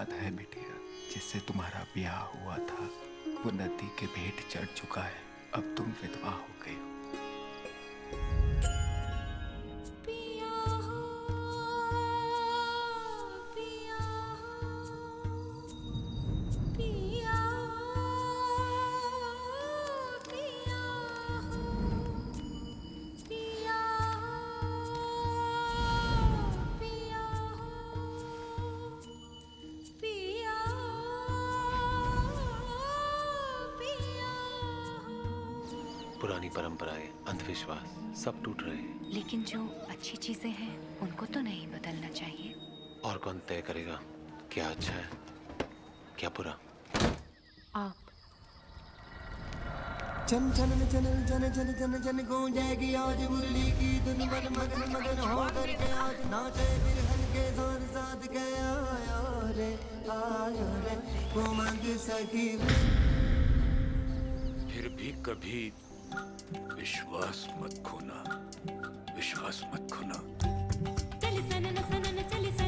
याद है बिटिया, जिससे तुम्हारा ब्याह हुआ था, वो नदी के भेंट चढ़ चुका है। अब तुम विधवा हो गई हो। पुरानी परंपराएं, अंधविश्वास सब टूट रहे हैं। लेकिन जो अच्छी चीजें हैं उनको तो नहीं बदलना चाहिए। और कौन तय करेगा क्या अच्छा है क्या बुरा? आप। चन चन चन चन चन चन चन गूंजेगी आज मुरली की धुन, मन मगन मगन हो करके आज नाचे बिरहन के साथ साथ के आया रे वो मांग सकी। फिर भी कभी विश्वास मत खोना, विश्वास मत खोना। चली सनन सनन चली